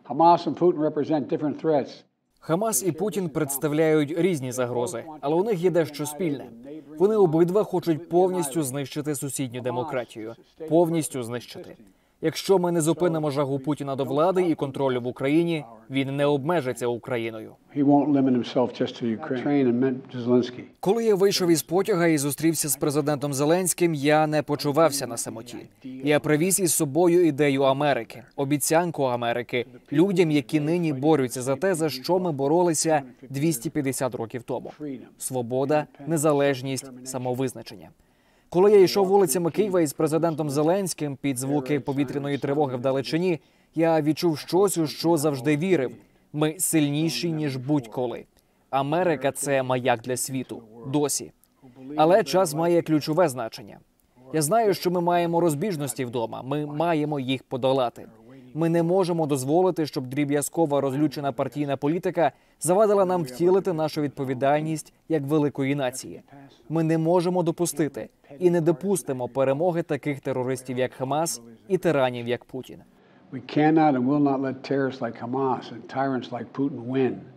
Хамас і Путін представляють різні загрози, але у них є дещо спільне. Вони обидва хочуть повністю знищити сусідню демократію. Повністю знищити. Якщо ми не зупинимо жагу Путіна до влади і контролю в Україні, він не обмежиться Україною. Коли я вийшов із потяга і зустрівся з президентом Зеленським, я не почувався на самоті. Я привіз із собою ідею Америки, обіцянку Америки, людям, які нині борються за те, за що ми боролися 250 років тому. Свобода, незалежність, самовизначення. Коли я йшов вулицями Києва із президентом Зеленським під звуки повітряної тривоги вдалечині, я відчув щось, у що завжди вірив. Ми сильніші, ніж будь-коли. Америка – це маяк для світу. Досі. Але час має ключове значення. Я знаю, що ми маємо розбіжності вдома. Ми маємо їх подолати. Ми не можемо дозволити, щоб дріб'язкова розлючена партійна політика завадила нам втілити нашу відповідальність як великої нації. Ми не можемо допустити і не допустимо перемоги таких терористів, як Хамас, і тиранів, як Путін. We cannot and will not let terrorists like Hamas and tyrants like Putin win.